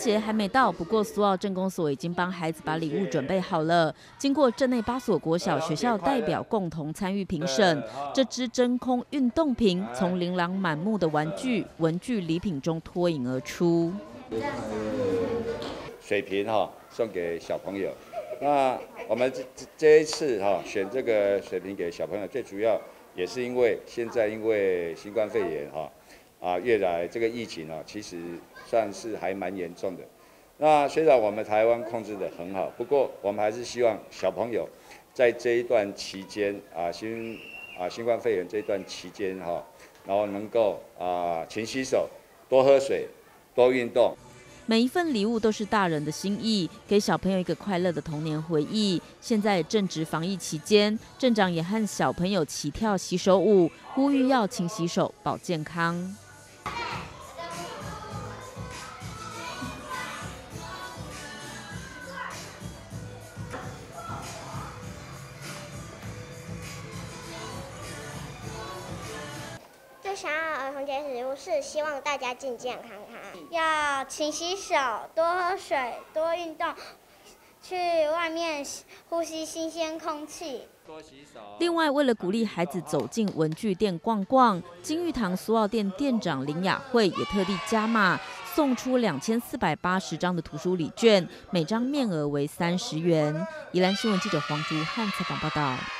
节还没到，不过苏澳镇公所已经帮孩子把礼物准备好了。经过镇内8所国小学校代表共同参与评审，这只真空运动瓶从琳琅满目的文具礼品中脱颖而出。 水瓶送给小朋友。那我们这一次选这个水瓶给小朋友，最主要也是因为现在因为新冠肺炎越来这个疫情其实算是还蛮严重的。那虽然我们台湾控制得很好，不过我们还是希望小朋友在这一段期间新冠肺炎这一段期间然后能够勤洗手、多喝水、多运动。 每一份礼物都是大人的心意，给小朋友一个快乐的童年回忆。现在正值防疫期间，镇长也和小朋友齐跳洗手舞，呼吁要勤洗手、保健康。 最想要儿童节礼物是希望大家健健康康，要勤洗手、多喝水、多运动，去外面呼吸新鲜空气。 另外，为了鼓励孩子走进文具店逛逛，金玉堂苏澳店店长林雅慧也特地加码，送出2480张的图书礼券，每张面额为30元。宜兰新闻记者黄竹汉采访报道。